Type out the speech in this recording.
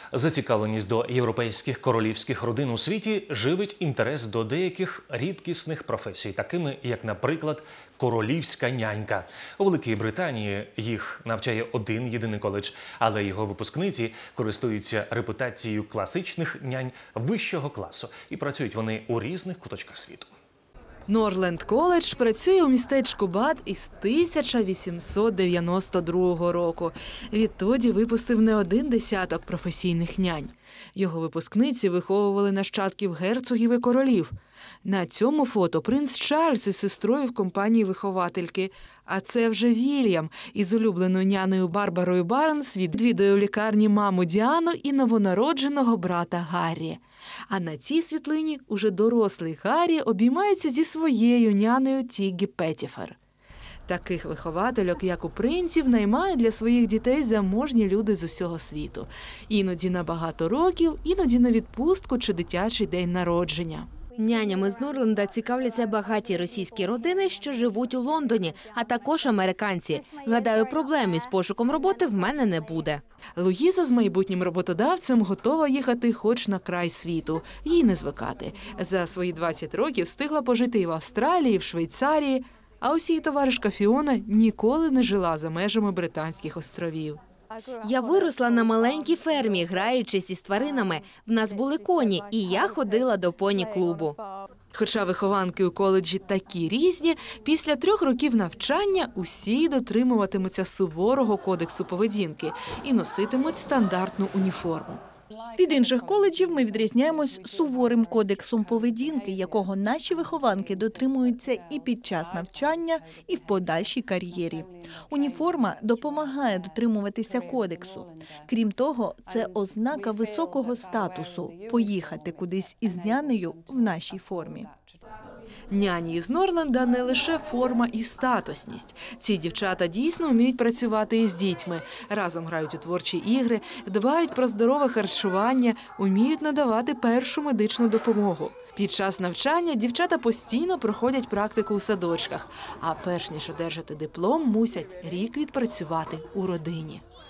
Зацікавленість до європейських королівських родин у світі живить інтерес до деяких рідкісних професій, такими як, наприклад, королівська нянька. У Великій Британії їх навчає один єдиний коледж, але його випускниці користуються репутацією класичних нянь вищого класу. І працюють вони у різних куточках світу. Норленд коледж працює у містечку Бад із 1892 року. Відтоді випустив не один десяток професійних нянь. Його випускниці виховували нащадків герцогів і королів. На цьому фото принц Чарльз із сестрою в компанії виховательки. А це вже Вільям із улюбленою нянею Барбарою Барнс відвідує у лікарні маму Діану і новонародженого брата Гаррі. А на цій світлині уже дорослий Гаррі обіймається зі своєю нянею Тіггі Петтіфер. Таких виховательок, як у принців, наймають для своїх дітей заможні люди з усього світу. Іноді на багато років, іноді на відпустку чи дитячий день народження. Нянями з Норленда цікавляться багаті російські родини, що живуть у Лондоні, а також американці. Гадаю, проблем із пошуком роботи в мене не буде. Луїза з майбутнім роботодавцем готова їхати хоч на край світу. Їй не звикати. За свої 20 років встигла пожити і в Австралії, і в Швейцарії. А ось її товаришка Фіона ніколи не жила за межами Британських островів. Я виросла на маленькій фермі, граючись із тваринами. В нас були коні, і я ходила до поні-клубу. Хоча вихованки у коледжі такі різні, після 3 років навчання усі дотримуватимуться суворого кодексу поведінки і носитимуть стандартну уніформу. Від інших коледжів ми відрізняємось суворим кодексом поведінки, якого наші вихованки дотримуються і під час навчання, і в подальшій кар'єрі. Уніформа допомагає дотримуватися кодексу. Крім того, це ознака високого статусу – поїхати кудись із нянею в нашій формі. Няні із Норленда не лише форма і статусність. Ці дівчата дійсно вміють працювати із дітьми. Разом грають у творчі ігри, дбають про здорове харчування, вміють надавати першу медичну допомогу. Під час навчання дівчата постійно проходять практику у садочках, а перш ніж одержати диплом, мусять рік відпрацювати у родині.